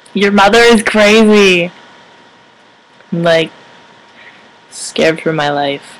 Your mother is crazy. I'm like scared for my life.